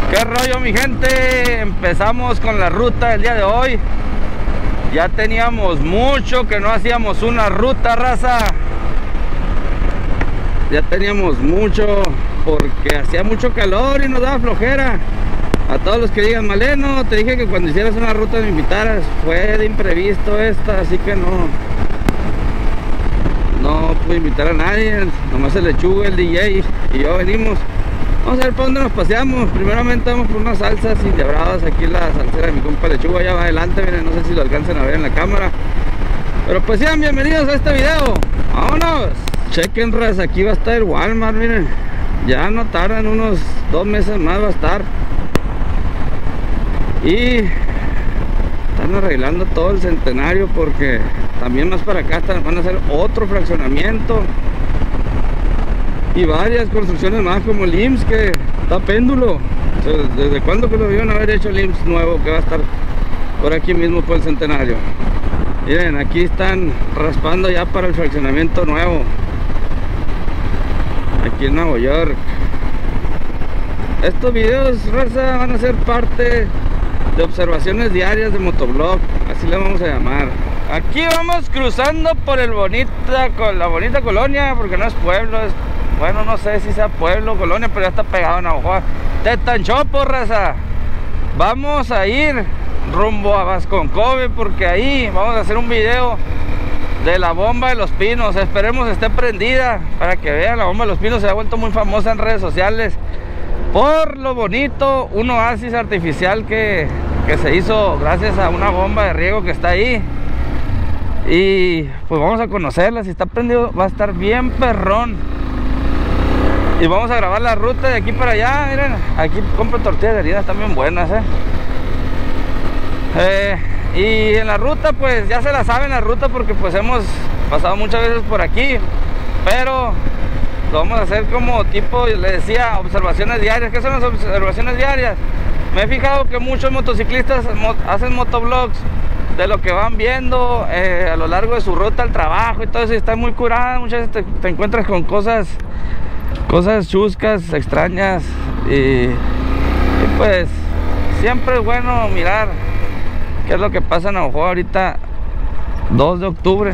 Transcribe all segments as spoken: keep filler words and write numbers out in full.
¿Qué rollo, mi gente? Empezamos con la ruta del día de hoy. Ya teníamos mucho que no hacíamos una ruta, raza. Ya teníamos mucho porque hacía mucho calor y nos daba flojera. A todos los que digan, Maleno, te dije que cuando hicieras una ruta me invitaras. Fue de imprevisto esta, así que no No pude invitar a nadie. Nomás el Lechuga, el D J y yo venimos. Vamos a ver por dónde nos paseamos. Primeramente vamos por unas salsas indebradas. Aquí la salsera de mi compa Lechuga ya va adelante, miren, no sé si lo alcancen a ver en la cámara. Pero pues sean bienvenidos a este video. ¡Vámonos! Chequen, raza, aquí va a estar el Walmart, miren. Ya no tardan, unos dos meses más va a estar. Y están arreglando todo el Centenario porque también más para acá están, van a hacer otro fraccionamiento. Y varias construcciones más como el I M S S que está péndulo. O sea, ¿desde cuándo que lo vieron haber hecho el I M S S nuevo que va a estar por aquí mismo por el Centenario? Miren, aquí están raspando ya para el fraccionamiento nuevo. Aquí en Nueva York. Estos videos, raza, van a ser parte de observaciones diarias de motoblog, así le vamos a llamar. Aquí vamos cruzando por el bonita, con la bonita colonia, porque no es pueblo, es, bueno, no sé si sea pueblo o colonia, pero ya está pegado en Navajoa. Tetanchopo, raza. Vamos a ir rumbo a Vasconcove porque ahí vamos a hacer un video de la bomba de los pinos. Esperemos esté prendida para que vean. La bomba de los pinos se ha vuelto muy famosa en redes sociales por lo bonito, un oasis artificial que, que se hizo gracias a una bomba de riego que está ahí. Y pues vamos a conocerla. Si está prendido va a estar bien perrón. Y vamos a grabar la ruta de aquí para allá. Miren, aquí compro tortillas de harina, están bien buenas, eh. eh Y en la ruta pues ya se la saben la ruta porque pues hemos pasado muchas veces por aquí. Pero lo vamos a hacer como tipo, le decía, observaciones diarias. ¿Qué son las observaciones diarias? Me he fijado que muchos motociclistas mo hacen motovlogs de lo que van viendo eh, a lo largo de su ruta al trabajo y todo eso. Y está muy curada. Muchas veces te, te encuentras con cosas cosas chuscas, extrañas. Y, y pues siempre es bueno mirar qué es lo que pasa en Navajoa ahorita. Dos de octubre.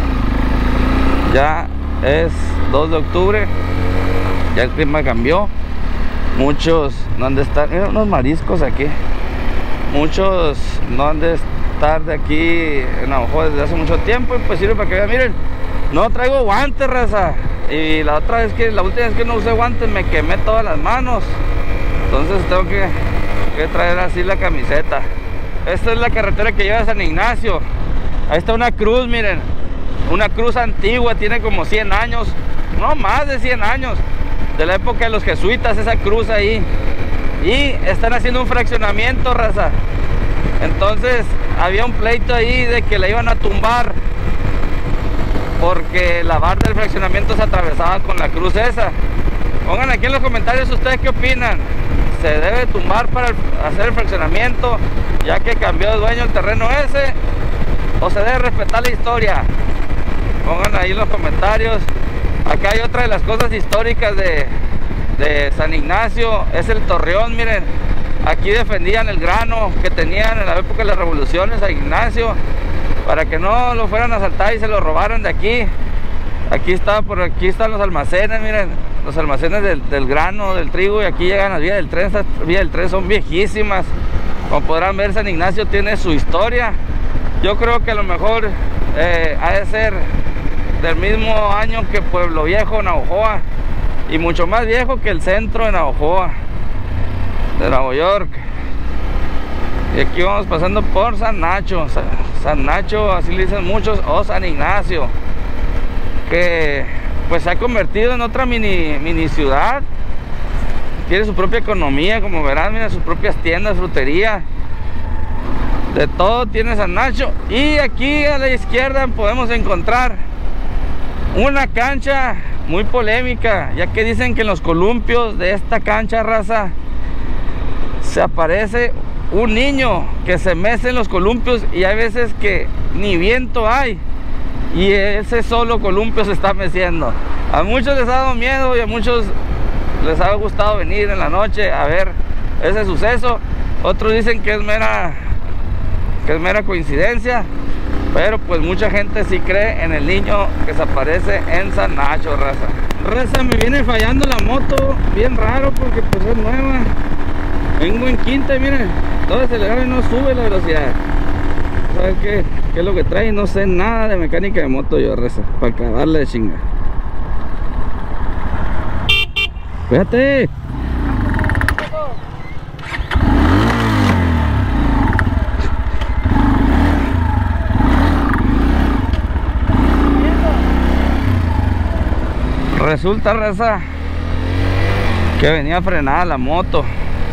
Ya es dos de octubre. Ya el clima cambió. Muchos no han de estar. Mira, unos mariscos aquí. Muchos no han de estar de aquí en Navajoa desde hace mucho tiempo. Y pues sirve para que vean. Miren, no traigo guantes, raza. Y la otra vez que, la última vez que no usé guantes me quemé todas las manos. Entonces tengo que, que traer así la camiseta. Esta es la carretera que lleva a San Ignacio. Ahí está una cruz, miren. Una cruz antigua, tiene como cien años. No, más de cien años. De la época de los jesuitas, esa cruz ahí. Y están haciendo un fraccionamiento, raza. Entonces, había un pleito ahí de que la iban a tumbar porque la barda del fraccionamiento se atravesaba con la cruz esa. Pongan aquí en los comentarios ustedes qué opinan. ¿Se debe tumbar para el, hacer el fraccionamiento ya que cambió de dueño el terreno ese? ¿O se debe respetar la historia? Pongan ahí en los comentarios. Acá hay otra de las cosas históricas de, de San Ignacio. Es el torreón, miren. Aquí defendían el grano que tenían en la época de las revoluciones San Ignacio, para que no lo fueran a asaltar y se lo robaran de aquí. Aquí está, por aquí están los almacenes, miren. Los almacenes del, del grano, del trigo. Y aquí llegan las vías del tren. Estas vías del tren son viejísimas. Como podrán ver, San Ignacio tiene su historia. Yo creo que a lo mejor eh, ha de ser del mismo año que Pueblo Viejo, Navajoa, y mucho más viejo que el centro de Navajoa, de Nueva York. Y aquí vamos pasando por San Nacho. San Nacho, así le dicen muchos, o San Ignacio, que pues se ha convertido en otra mini, mini ciudad. Tiene su propia economía, como verán, miren, sus propias tiendas, frutería. De todo tiene San Nacho. Y aquí a la izquierda podemos encontrar una cancha muy polémica, ya que dicen que en los columpios de esta cancha, raza, se aparece un niño que se mece en los columpios y hay veces que ni viento hay y ese solo columpio se está meciendo. A muchos les ha dado miedo y a muchos les ha gustado venir en la noche a ver ese suceso. Otros dicen que es mera que es mera coincidencia, pero pues mucha gente sí cree en el niño que se aparece en San Nacho, raza. Raza, me viene fallando la moto, bien raro porque pues es nueva. Vengo en quinta y miren, todo acelerado y no sube la velocidad. ¿Sabes qué? ¿Qué es lo que trae? No sé nada de mecánica de moto yo, raza, para acabarle de chinga. Fíjate. Resulta, raza, que venía frenada la moto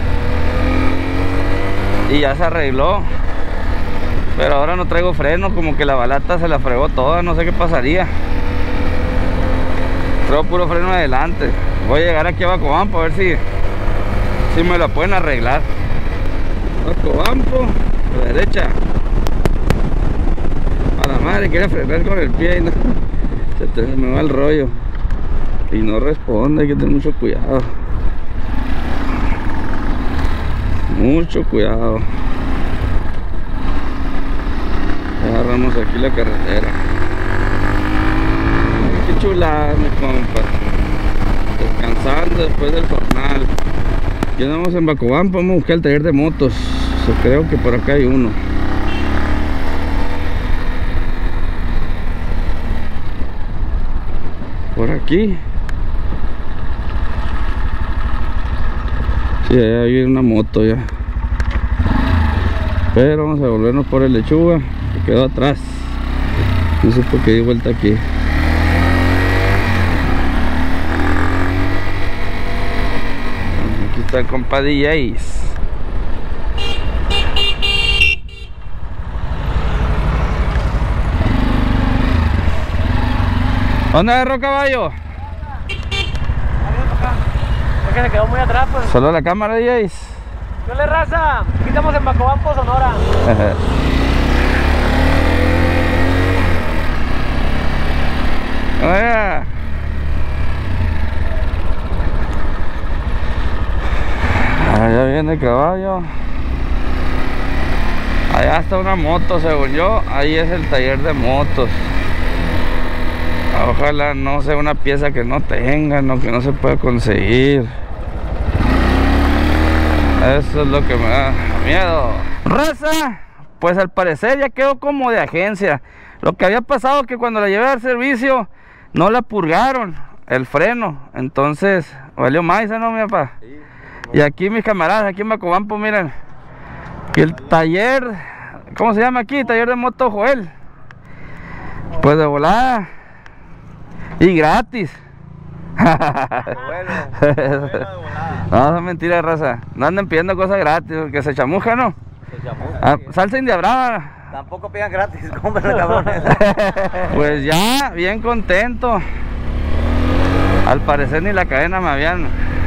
y ya se arregló, pero ahora no traigo freno, como que la balata se la fregó toda, no sé qué pasaría. Traigo puro freno adelante. Voy a llegar aquí a Bacobampo a ver si si me la pueden arreglar. Bacobampo, a la derecha. A la madre, quiere frenar con el pie y no, se te, me va el rollo y no responde. Hay que tener mucho cuidado, mucho cuidado. Agarramos aquí la carretera. Qué chulada, mi compa, descansando después del jornal. Ya andamos en Bacobampo, vamos a buscar el taller de motos. So, creo que por acá hay uno. Por aquí. Sí, allá hay una moto ya. Pero vamos a volvernos por el Lechuga, que quedó atrás. No sé por qué di vuelta aquí. Aquí está el compa D Js. ¿Dónde agarró, caballo? Es que se quedó muy atrás, pues. Solo la cámara, D Js. ¿Qué le, raza? Aquí estamos en Bacobampo, Sonora. Oiga. Allá viene el caballo. Allá está una moto, según yo. Ahí es el taller de motos. Ojalá no sea una pieza que no tengan, no, que no se pueda conseguir. Eso es lo que me da miedo. Raza, pues al parecer ya quedó como de agencia. Lo que había pasado que cuando la llevé al servicio no la purgaron el freno, entonces valió más, ¿no, mi papá? Sí. Y aquí mis camaradas, aquí en Bacobampo, miren, que el taller, ¿cómo se llama aquí? Taller de moto Joel. Pues de volada y gratis. Bueno, bueno de volada. No, es mentira, raza. No anden pidiendo cosas gratis, porque se chamuja, ¿no? Se chamuja. Ah, salsa india brava. Tampoco pidan gratis, cómprenlo, cabrones. Pues ya, bien contento. Al parecer ni la cadena me habían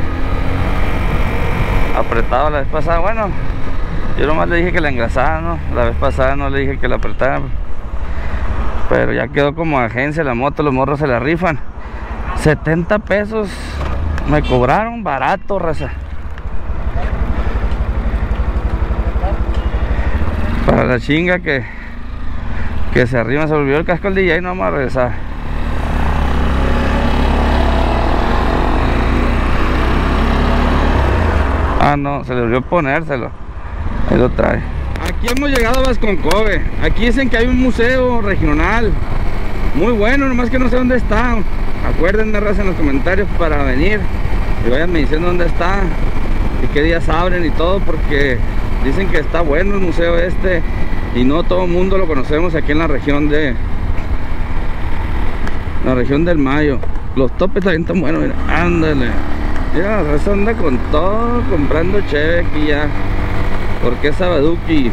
apretado la vez pasada. Bueno, yo nomás le dije que la engrasara, ¿no? La vez pasada no le dije que la apretara. Pero ya quedó como agencia la moto, los morros se la rifan. setenta pesos me cobraron, barato, raza. Para la chinga que que se arriba, se olvidó el casco el D J y no vamos a regresar. Ah, no, se le olvidó ponérselo. Ahí lo trae. Aquí hemos llegado a Vasconcove. Aquí dicen que hay un museo regional muy bueno, nomás que no sé dónde está. Acuérdenme, raza, en los comentarios para venir y vayanme diciendo dónde está y qué días abren y todo, porque dicen que está bueno el museo este y no todo el mundo lo conocemos aquí en la región de la región del Mayo. Los topes también están buenos, mira, ándale. Mira, la raza anda con todo comprando cheve aquí ya, porque es Sabaduki.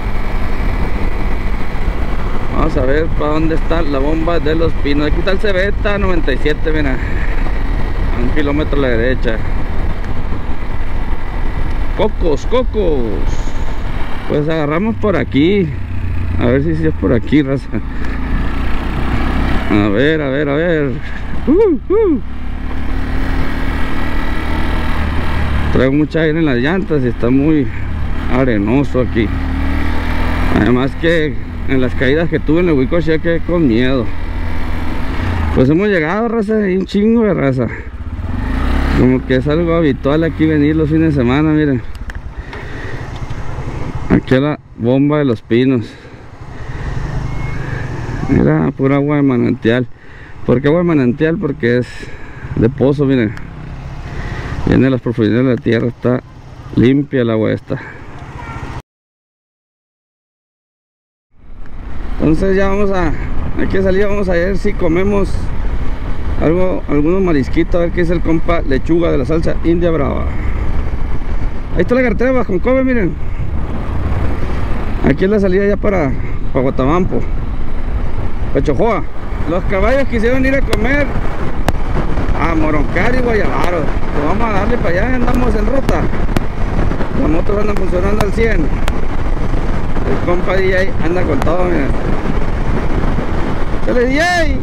Vamos a ver para dónde está la bomba de los pinos. Aquí está el Cebeta noventa y siete, mira, a un kilómetro a la derecha. Cocos, cocos. Pues agarramos por aquí. A ver si, si es por aquí, raza. A ver, a ver, a ver. Uh, uh. Traigo mucha aire en las llantas y está muy arenoso aquí. Además que en las caídas que tuve en el Huicoche ya quedé con miedo. Pues hemos llegado, raza, y un chingo de raza. Como que es algo habitual aquí venir los fines de semana, miren. Aquí a la bomba de los pinos. Mira, pura agua de manantial. ¿Por qué agua de manantial? Porque es de pozo, miren. Viene de las profundidades de la tierra, está limpia el agua esta. Entonces ya vamos a, hay que salir, vamos a ver si comemos algo, algunos marisquitos, a ver qué es el compa lechuga de la salsa India Brava. Ahí está la carretera bajo Concobe, miren. Aquí es la salida ya para, para Guatabampo, para Chojoa. Los caballos quisieron ir a comer a Moroncar y Guayabaro. Pues vamos a darle para allá, andamos en ruta. Las motos andan funcionando al cien. El compa D J anda con todo, miren. ¡Sale D J!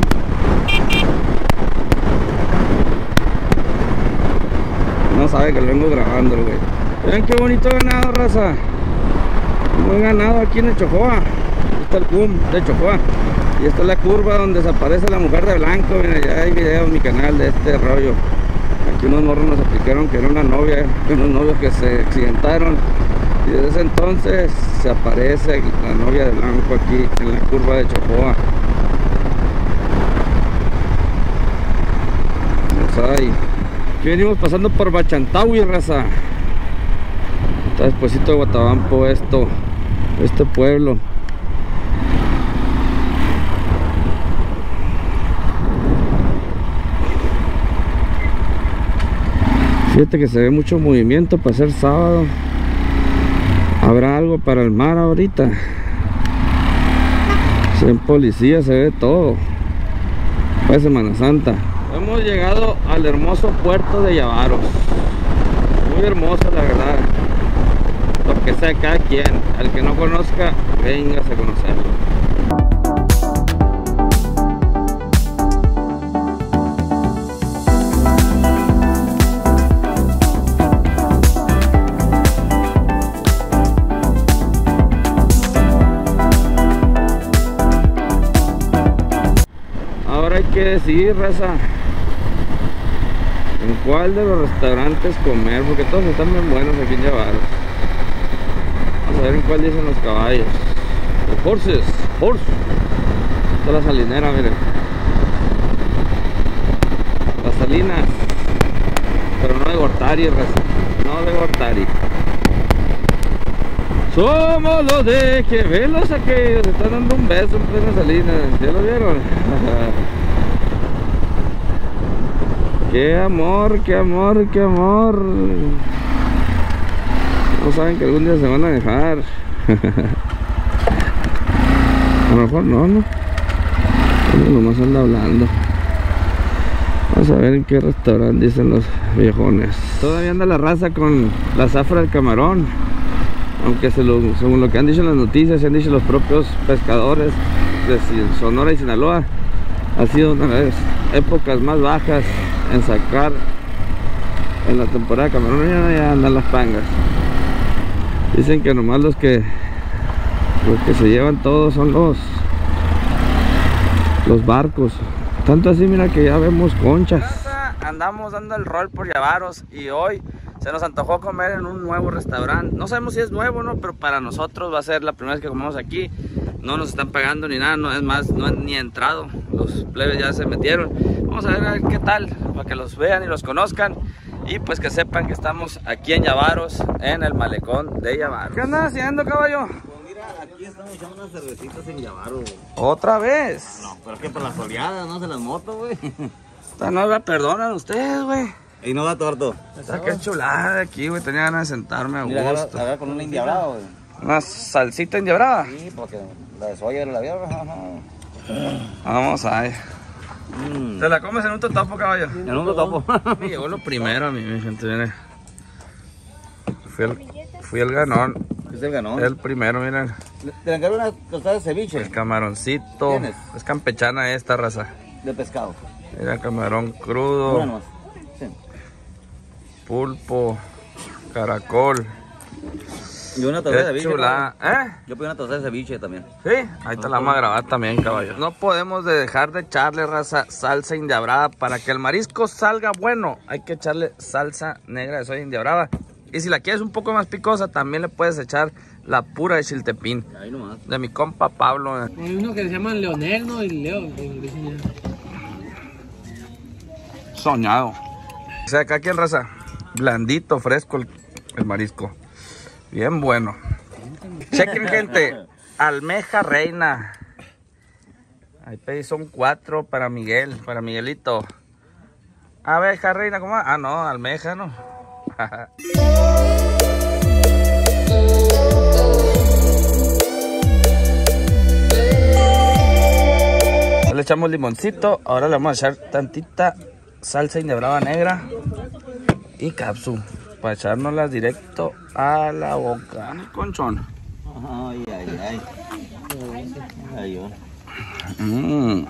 No sabe que lo vengo grabando, güey. Vean qué bonito ganado, raza. Muy ganado aquí en el Chojoa. Aquí está el C U M de Chojoa. Y esta es la curva donde desaparece la mujer de blanco. Miren, ya hay video en mi canal de este rollo. Aquí unos morros nos explicaron que era una novia, unos novios que se accidentaron. Y desde ese entonces se aparece la novia de blanco aquí en la curva de Chojoa. Vamos ahí. Aquí venimos pasando por Bachantahui, raza. Está despuesito de Guatabampo esto, este pueblo. Fíjate que se ve mucho movimiento para ser sábado. ¿Habrá algo para el mar ahorita? Se ven policías, se ve todo. Fue Semana Santa. Hemos llegado al hermoso puerto de Yavaros. Muy hermoso, la verdad. Lo que sea cada quien. Al que no conozca, véngase a conocerlo. Hay que decidir, raza, en cuál de los restaurantes comer, porque todos están bien buenos aquí en Yavaros. Vamos a ver en cuál dicen los caballos. Los horses, horse. Esta es la salinera, miren. Las salinas, pero no de Gortari, raza, no de Gortari. Somos los de que velos aquellos, están dando un beso en plena salina. ¿Ya lo vieron? Qué amor, qué amor, qué amor. No saben que algún día se van a dejar. A lo mejor no, no. Uno nomás anda hablando. Vamos a ver en qué restaurante dicen los viejones. Todavía anda la raza con la zafra del camarón. Aunque se lo, según lo que han dicho en las noticias, se han dicho los propios pescadores de Sonora y Sinaloa, ha sido una de las épocas más bajas en sacar en la temporada de camarón. Ya, ya andan las pangas. Dicen que nomás los que los que se llevan todos son los los barcos. Tanto así, mira que ya vemos conchas. Andamos dando el rol por Yavaros y hoy se nos antojó comer en un nuevo restaurante. No sabemos si es nuevo o no, pero para nosotros va a ser la primera vez que comemos aquí. No nos están pagando ni nada, no es más, no han ni entrado. Los plebes ya se metieron. Vamos a ver, a ver qué tal, para que los vean y los conozcan. Y pues que sepan que estamos aquí en Yavaros, en el malecón de Yavaros. ¿Qué andas haciendo, caballo? Pues mira, aquí estamos echando unas cervecitas en Yavaros. ¿Otra vez? No, pero es que por las oleadas, no se las moto, güey. Esta no la perdonan ustedes, güey. Y no da torto. Está que chulada aquí, güey. Tenía ganas de sentarme a Mira, gusto. agarra con una india brava, güey. Una salsita indiabrada. Sí, porque la de soya era la vieja. Vamos a ver. Mm. ¿Te la comes en un totopo, caballo? En un topo. Me llegó lo primero a mí, mi gente. Viene. Fui el, fui el ganón. Es el ganón. El primero, miren. Te encargo una tostada de ceviche. El camaroncito. ¿Tienes? Es campechana esta raza. De pescado. Mira, camarón crudo. Bueno, sí. Pulpo. caracol. Y una tostada de Qué ceviche. chula, ¿eh? Yo pedí una tostada de ceviche también. Sí, ahí te la vamos a grabar también, caballo. No podemos de dejar de echarle, raza, salsa india brava. Para que el marisco salga bueno, hay que echarle salsa negra de soya india brava. Y si la quieres un poco más picosa, también le puedes echar la pura de chiltepín. Ahí nomás. De mi compa Pablo. eh. Hay uno que se llama Leonel, ¿no? Y Leo. Soñado. O sea, acá, ¿quién, raza? Blandito, fresco el, el marisco. Bien bueno. Chequen, gente. Almeja reina. Ahí pedí, son cuatro para Miguel, para Miguelito. Abeja reina, ¿cómo? Ah, no, almeja, ¿no? Le echamos limoncito. Ahora le vamos a echar tantita salsa india brava negra y capsu para echárnoslas directo a la boca. Conchón. Ay, ay, ay. Ay, yo. Mmm.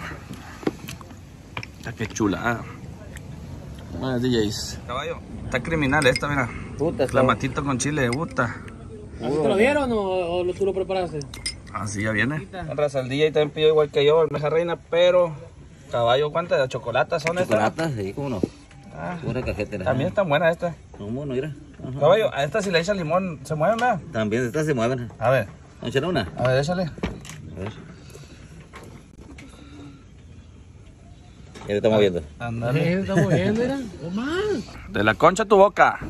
Qué chula. Buenas D Js. Caballo, está criminal esta, mira. Puta, Clamatito con chile de buta. ¿Así te lo dieron o, o lo- tú lo preparaste? Así ya viene. Raza, el D J también pidió igual que yo, almeja reina, pero caballo, ¿cuántas de chocolate son estas? Chocolata, sí, cómo no. Ah, Pura cajeta. también están buenas estas. ¿Cómo no, mira? Ajá. Caballo, a esta si le echas limón, ¿se mueven, verdad? También estas se mueven. A ver, ¿Vamos a echar una? a ver, échale. A ver. Ya le estamos viendo. Ándale. Eh, está moviendo, mira. O más. De la concha a tu boca.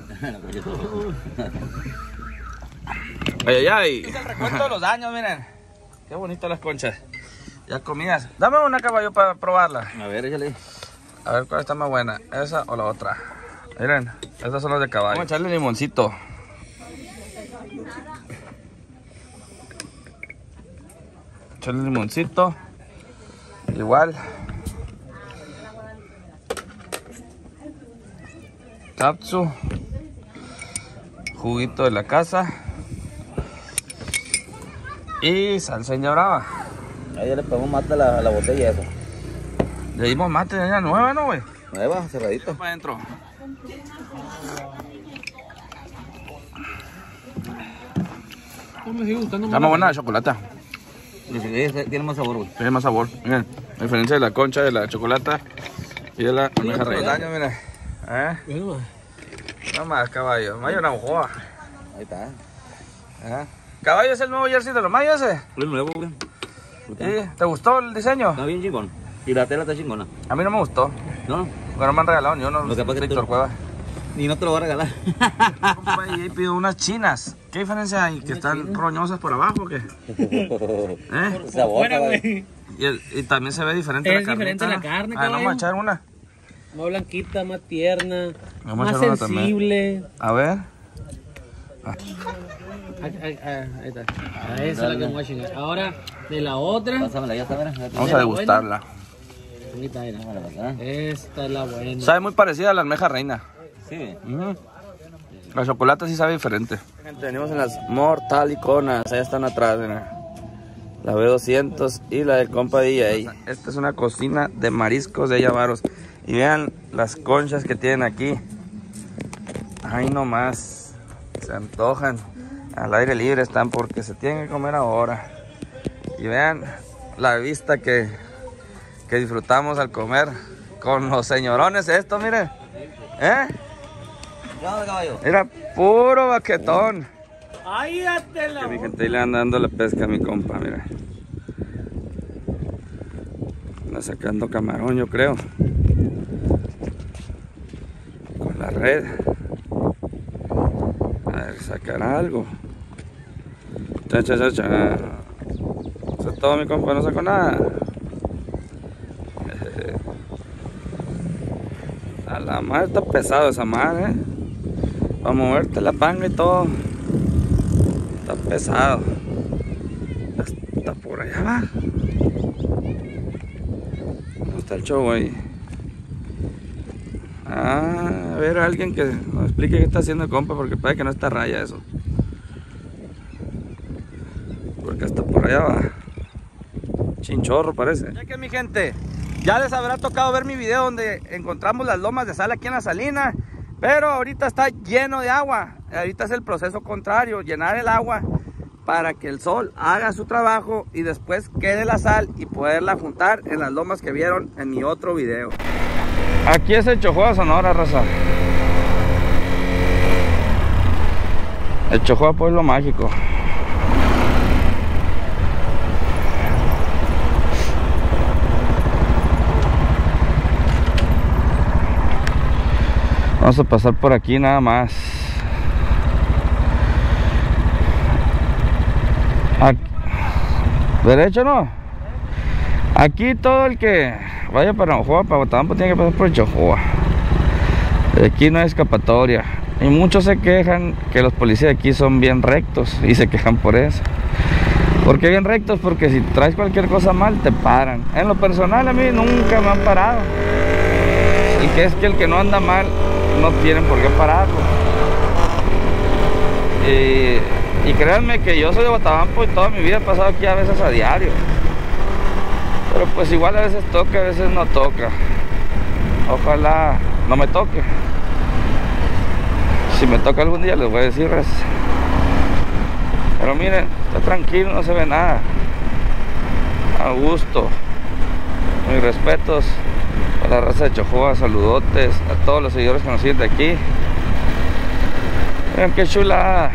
Ay, ay, ay. Es el recuento de los daños, miren. Qué bonitas las conchas. Ya comidas. Dame una, caballo, para probarla. A ver, échale. A ver cuál está más buena, esa o la otra. Miren, estas son las de caballo. Vamos a echarle limoncito. Echarle limoncito. Igual. Capsu. Juguito de la casa. Y salsa india brava. Ahí ya le pegamos mate a la, a la botella esa. Le dimos mate de ella nueva, ¿no, güey? Nueva, cerradito. Para adentro. No me sigue gustando Está más buena la chocolate. Dice, esa tiene más sabor, güey. Tiene más sabor. Miren, a diferencia de la concha, de la chocolata y de la almeja reina. Daño, miren. ¿Eh? Bueno, más. No más, caballo. Mayo Naujoa. Ahí está. ¿Eh? ¿Caballo es el nuevo jersey de los mayos ese? Es nuevo, güey. ¿Sí? ¿Te gustó el diseño? Está bien chingón. Y la tela está chingona. A mí no me gustó. ¿No? Porque no me han regalado ni uno. Lo que pasa es que Víctor tú- Cueva. Ni no te lo voy a regalar. Compa, y ahí pido unas chinas. ¿Qué diferencia hay? ¿Que están roñosas por abajo o qué? ¿Eh? Sabor, Fuera, caballo. güey. Y, el- y también se ve diferente Es la carne. diferente la carne, A ver, vamos a caballo. echar una. Más blanquita, más tierna. Vamos a más echar una también. sensible. A ver. Ahí, ahí, ahí, ahí está. Ah, esa es la que vamos a chingar. Ahora, de la otra. Pásamela, ya está, mira. Ya está. Vamos a degustarla. Ahí está, mira. Pásamela para acá. Esta es la buena. Sabe muy parecida a la almeja reina. Sí. Ujú. La chocolate sí sabe diferente. Gente, venimos en las mortaliconas. Ahí están atrás, mira. La B doscientos y la del compa D J. Esta es una cocina de mariscos de Llavaros. Y vean las conchas que tienen aquí. Ay, no más. Se antojan. Al aire libre están porque se tienen que comer ahora. Y vean la vista que, que disfrutamos al comer con los señorones. Esto, miren. ¿Eh? ¿Qué onda, caballo? Era puro baquetón. ¡Ay, hazte la Que mi gente ahí le anda dando la pesca a mi compa, mira. Anda sacando camarón, yo creo. Con la red. A ver, sacará algo. Cha, cha, cha, cha. Eso es todo, mi compa, no sacó nada. A la madre está pesado esa madre, eh. Para moverte la panga y todo. Está pesado. Está por allá va. ¿Dónde está el show ahí? Ah, a ver, alguien que nos explique qué está haciendo el compa, porque parece que no está raya eso. Porque hasta por allá va. Chinchorro parece. Ya que mi gente, ya les habrá tocado ver mi video donde encontramos las lomas de sal aquí en la salina. Pero ahorita está lleno de agua. Ahorita es el proceso contrario, llenar el agua para que el sol haga su trabajo y después quede la sal y poderla juntar en las lomas que vieron en mi otro video. Aquí es el Chojoa, Sonora, raza. El Chojoa, pueblo mágico. Vamos a pasar por aquí nada más. Aquí. Derecho, ¿no? Aquí todo el que vaya para Chojoa, para Guatabampo, tiene que pasar por el Chojoa. Aquí no hay escapatoria. Y muchos se quejan que los policías aquí son bien rectos y se quejan por eso. ¿Por qué bien rectos? Porque si traes cualquier cosa mal te paran. En lo personal a mí nunca me han parado. Y que es que el que no anda mal no tienen por qué pararlo. Y, y créanme que yo soy de Guatabampo y toda mi vida he pasado aquí a veces a diario. Pero pues igual a veces toca, a veces no toca. Ojalá no me toque. Si me toca algún día les voy a decir, res. Pero miren, está tranquilo, no se ve nada. A gusto. Mis respetos a la raza de Chojoa, saludotes a todos los seguidores que nos siguen de aquí. Miren qué chulada.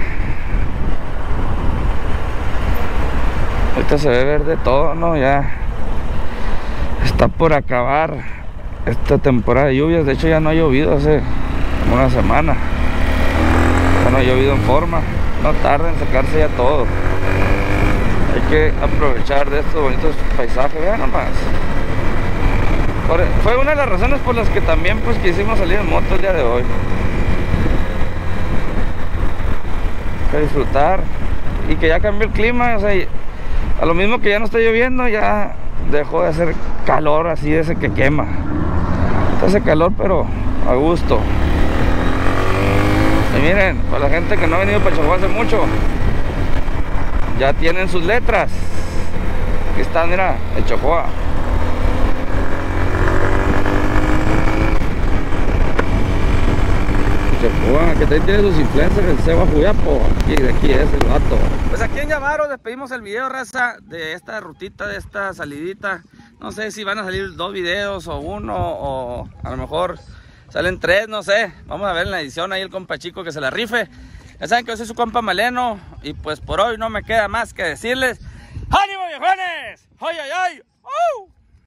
Ahorita se ve verde todo, ¿no? Ya está por acabar esta temporada de lluvias. De hecho ya no ha llovido hace como una semana. Ya no ha llovido en forma. No tarda en sacarse ya todo. Hay que aprovechar de estos bonitos paisajes. Vean nomás. Fue una de las razones por las que también pues quisimos salir en moto el día de hoy. Que disfrutar. Y que ya cambió el clima. O sea, a lo mismo que ya no está lloviendo, ya dejó de hacer calor así de ese que quema. Hace calor pero a gusto. Y miren, para la gente que no ha venido para Chojoa hace mucho, ya tienen sus letras. Aquí están, mira, el Chojoa. Chojoa, que también tiene sus influencers, el Seba Juyapo. Aquí, de aquí es el vato. Pues aquí en Yamaro despedimos el video, raza, de esta rutita, de esta salidita. No sé si van a salir dos videos o uno, o a lo mejor salen tres, no sé. Vamos a ver en la edición ahí el compa Chico que se la rife. Ya saben que yo soy su compa Maleno. Y pues por hoy no me queda más que decirles ¡ánimo, viejones! ¡Ay, ay, ay! ¡Uh!